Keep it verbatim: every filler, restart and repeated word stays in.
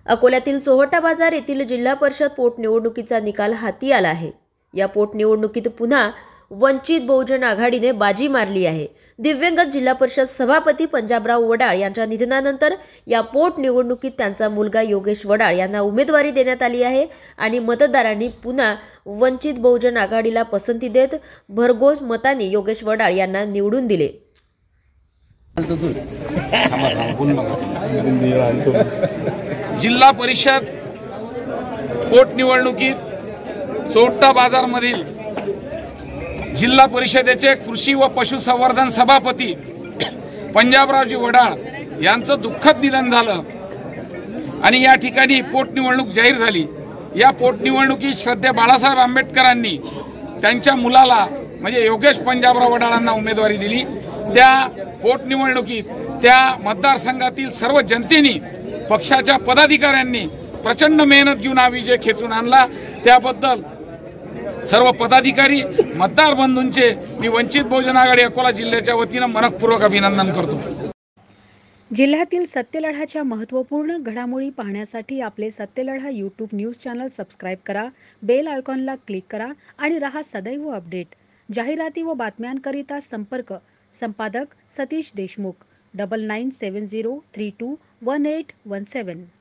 अकोल्यातील सोहटा बाजार येथील जिल्हा परिषद पोटनिवडणुकीचा निकाल हाती आला आहे। या पोटनिवडणुकीत पुन्हा वंचित बहुजन आघाडीने बाजी मारली आहे। दिव्यंगत जिल्हा परिषद सभापती पंजाबराव वडाळ यांच्या निधनानंतर या पोटनिवडणुकीत त्यांचा मुलगा योगेश वडाळ यांना उमेदवारी देण्यात आली आहे आणि मतदारांनी पुन्हा वंचित बहुजन आघाडीला पसंती देत भरघोस मतांनी योगेश वडाळ यांना निवडून दिले। जिल्हा परिषद पोटनिवडणुकीत सोहटा बाजार मधील जिल्हा परिषदेचे कृषी व पशुसंवर्धन सभापती पंजाबरावजी वडाळ यांचं दुःखद निधन झालं आणि या ठिकाणी पोटनिवडणूक जाहीर झाली। या पोटनिवडणुकीत श्रद्धेय बाळासाहेब आंबेडकरांनी त्यांच्या मुलाला म्हणजे योगेश पंजाबराव वडाळांना उमेदवारी दिली। त्या पोटनिवडणुकीत त्या मतदारसंघातील सर्व जनतेने पक्षाच्या पदाधिकाऱ्यांनी प्रचंड मेहनत घेऊन हा विजय खेचून आणला। त्याबद्दल सर्व पदाधिकारी मतदार बंधूंचे मी वंचित बहुजन आघाडी अकोला जिल्ह्याच्या वतीने मनपूर्वक अभिनंदन करतो। जिल्ह्यातील सत्यलढाच्या महत्त्वपूर्ण घडामोडी पाहण्यासाठी आपले Satyaladha YouTube news channel subscribe करा, बेल आयकॉनला क्लिक करा आणि रहा सदैव अपडेट। जाहिराती व बातम्यांकरिता संपर्क संपादक Satish Deshmukh double nine seven zero three two one eight one सेवन।